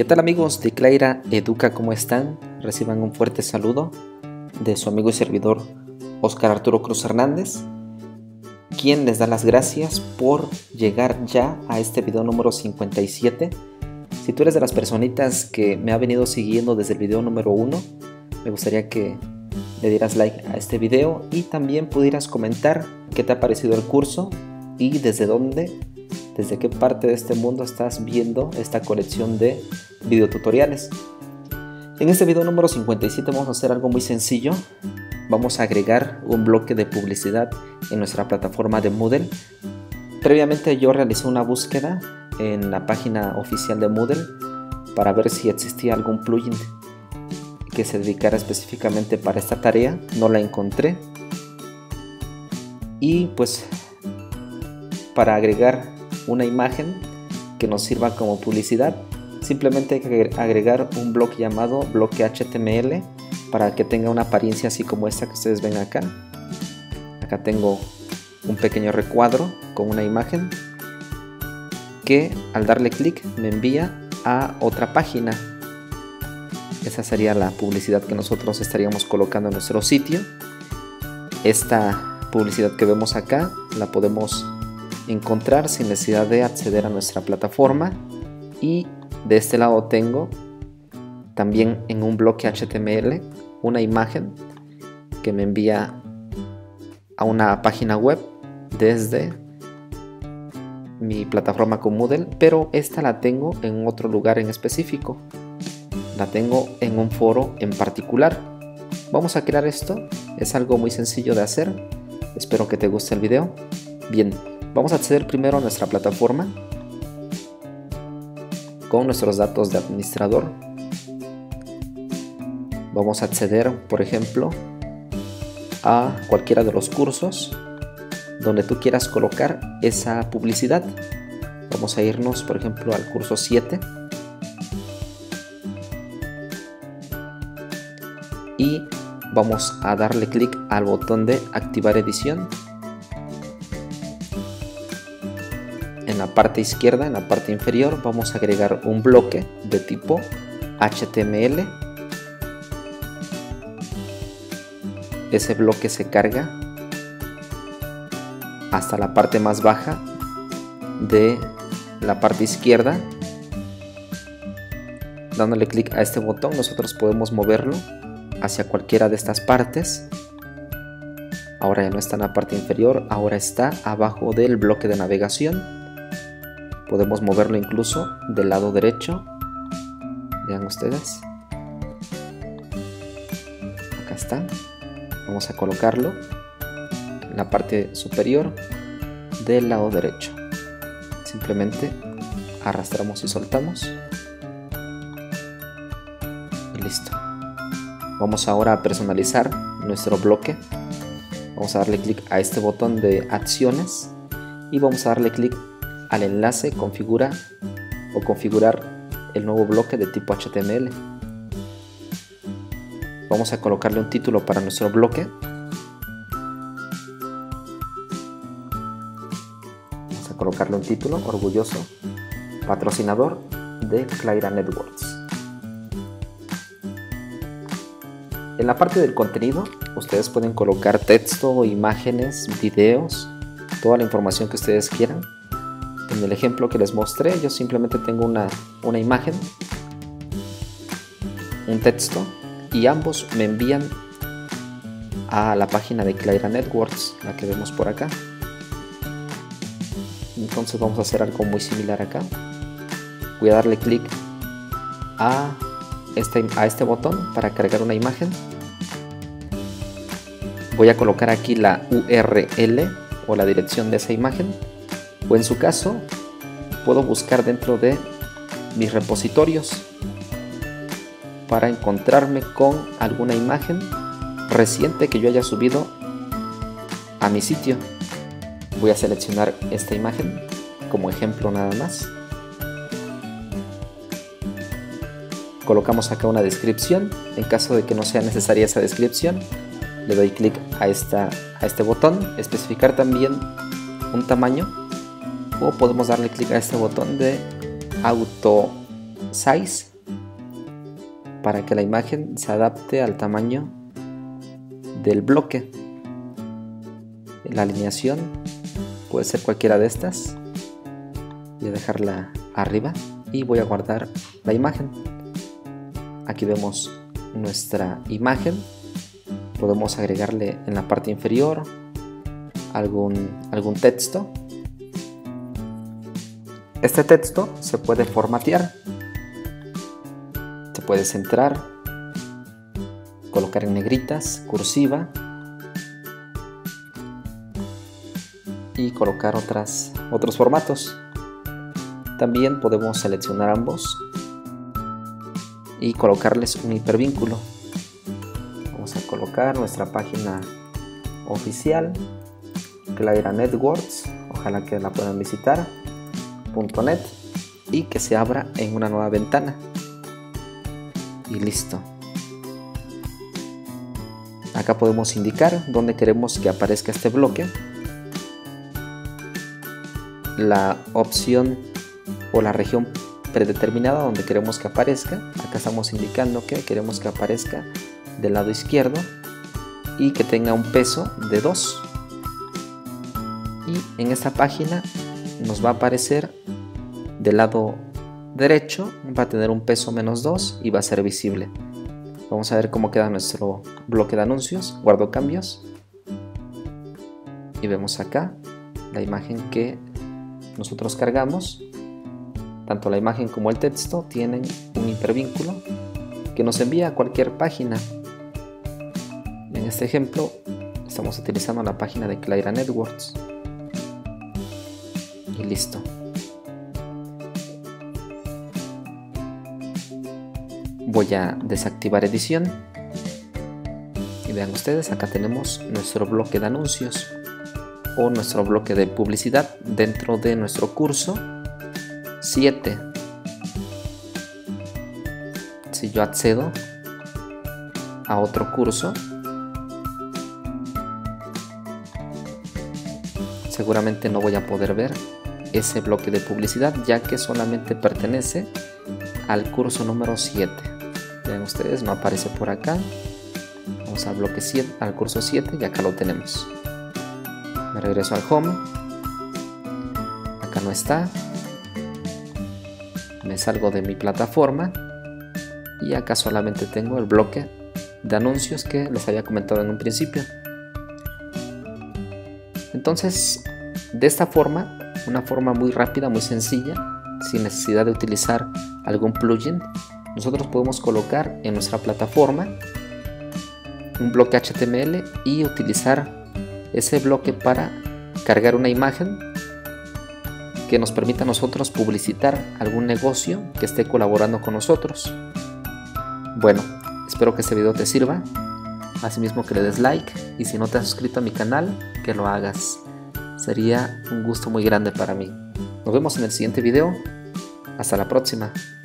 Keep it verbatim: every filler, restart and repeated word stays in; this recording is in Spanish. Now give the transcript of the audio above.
tal amigos de Clayra Educa? ¿Cómo están? Reciban un fuerte saludo de su amigo y servidor Oscar Arturo Cruz Hernández, quien les da las gracias por llegar ya a este video número cincuenta y siete. Si tú eres de las personitas que me ha venido siguiendo desde el video número uno, me gustaría que le dieras like a este video y también pudieras comentar qué te ha parecido el curso y desde dónde, desde qué parte de este mundo estás viendo esta colección de videotutoriales. En este video número cincuenta y siete vamos a hacer algo muy sencillo. Vamos a agregar un bloque de publicidad en nuestra plataforma de Moodle. Previamente yo realicé una búsqueda en la página oficial de Moodle para ver si existía algún plugin que se dedicara específicamente para esta tarea. No la encontré. Y pues para agregar una imagen que nos sirva como publicidad, simplemente hay que agregar un bloque llamado bloque H T M L para que tenga una apariencia así como esta que ustedes ven acá. Acá tengo un pequeño recuadro con una imagen que al darle clic me envía a otra página. Esa sería la publicidad que nosotros estaríamos colocando en nuestro sitio. Esta publicidad que vemos acá la podemos encontrar sin necesidad de acceder a nuestra plataforma, y de este lado tengo también en un bloque H T M L una imagen que me envía a una página web desde mi plataforma con Moodle, pero esta la tengo en otro lugar en específico, la tengo en un foro en particular. Vamos a crear esto, es algo muy sencillo de hacer, espero que te guste el video. Bien, vamos a acceder primero a nuestra plataforma con nuestros datos de administrador. Vamos a acceder, por ejemplo, a cualquiera de los cursos donde tú quieras colocar esa publicidad. Vamos a irnos, por ejemplo, al curso siete y vamos a darle clic al botón de activar edición. En la parte izquierda, en la parte inferior, vamos a agregar un bloque de tipo H T M L. Ese bloque se carga hasta la parte más baja de la parte izquierda. Dándole clic a este botón, nosotros podemos moverlo hacia cualquiera de estas partes. Ahora ya no está en la parte inferior, ahora está abajo del bloque de navegación. Podemos moverlo incluso del lado derecho. Vean ustedes. Acá está. Vamos a colocarlo en la parte superior del lado derecho. Simplemente arrastramos y soltamos. Y listo. Vamos ahora a personalizar nuestro bloque. Vamos a darle clic a este botón de acciones y vamos a darle clic al enlace configura o configurar el nuevo bloque de tipo H T M L. Vamos a colocarle un título para nuestro bloque. Vamos a colocarle un título orgulloso, patrocinador de Clayra Networks. En la parte del contenido ustedes pueden colocar texto, imágenes, videos, toda la información que ustedes quieran. En el ejemplo que les mostré, yo simplemente tengo una, una imagen, un texto, y ambos me envían a la página de Clayra Networks, la que vemos por acá. Entonces vamos a hacer algo muy similar acá. Voy a darle clic a este, a este botón para cargar una imagen. Voy a colocar aquí la U R L o la dirección de esa imagen. O en su caso, puedo buscar dentro de mis repositorios para encontrarme con alguna imagen reciente que yo haya subido a mi sitio. Voy a seleccionar esta imagen como ejemplo nada más. Colocamos acá una descripción. En caso de que no sea necesaria esa descripción, le doy clic a, esta, a este botón, especificar también un tamaño. O podemos darle clic a este botón de Auto Size para que la imagen se adapte al tamaño del bloque. La alineación puede ser cualquiera de estas. Voy a dejarla arriba y voy a guardar la imagen. Aquí vemos nuestra imagen. Podemos agregarle en la parte inferior algún, algún texto. Este texto se puede formatear, se puede centrar, colocar en negritas, cursiva y colocar otras, otros formatos. También podemos seleccionar ambos y colocarles un hipervínculo. Vamos a colocar nuestra página oficial, Clayra Networks, ojalá que la puedan visitar, .net, y que se abra en una nueva ventana. Y listo. Acá podemos indicar dónde queremos que aparezca este bloque, la opción o la región predeterminada donde queremos que aparezca. Acá estamos indicando que queremos que aparezca del lado izquierdo y que tenga un peso de dos, y en esta página nos va a aparecer del lado derecho, va a tener un peso menos dos y va a ser visible. Vamos a ver cómo queda nuestro bloque de anuncios. Guardo cambios y vemos acá la imagen que nosotros cargamos. Tanto la imagen como el texto tienen un hipervínculo que nos envía a cualquier página. En este ejemplo estamos utilizando la página de Clayra Networks. Y listo. Voy a desactivar edición y vean ustedes, acá tenemos nuestro bloque de anuncios o nuestro bloque de publicidad dentro de nuestro curso siete. Si yo accedo a otro curso, seguramente no voy a poder ver ese bloque de publicidad, ya que solamente pertenece al curso número siete. Vean ustedes, no aparece por acá. Vamos al bloque siete, al curso siete, y acá lo tenemos. Me regreso al home. Acá no está. Me salgo de mi plataforma y acá solamente tengo el bloque de anuncios que les había comentado en un principio. Entonces, de esta forma, una forma muy rápida, muy sencilla, sin necesidad de utilizar algún plugin, nosotros podemos colocar en nuestra plataforma un bloque H T M L y utilizar ese bloque para cargar una imagen que nos permita a nosotros publicitar algún negocio que esté colaborando con nosotros. Bueno, espero que este video te sirva. Asimismo que le des like, y si no te has suscrito a mi canal, que lo hagas. Sería un gusto muy grande para mí. Nos vemos en el siguiente video. Hasta la próxima.